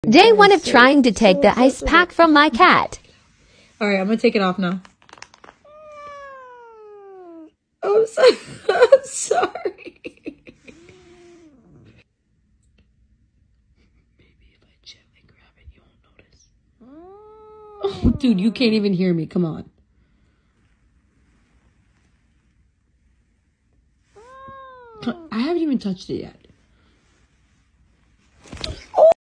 Day one of trying to take the ice pack from my cat. Alright, I'm gonna take it off now. Oh, I'm sorry. I'm sorry. Maybe if I gently grab it, you won't notice. Oh, dude, you can't even hear me. Come on. I haven't even touched it yet.